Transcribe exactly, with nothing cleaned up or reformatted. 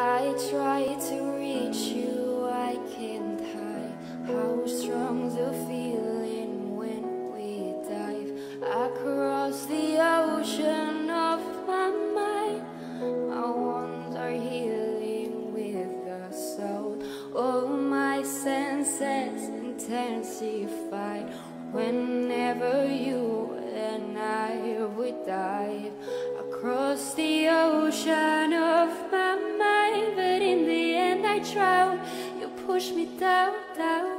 I try to reach you, I can't hide how strong the feeling when we dive across the ocean of my mind. My wounds are healing with the soul. All my senses intensified whenever you and I would dive across the ocean of my mind. But in the end I drown. You push me down, down.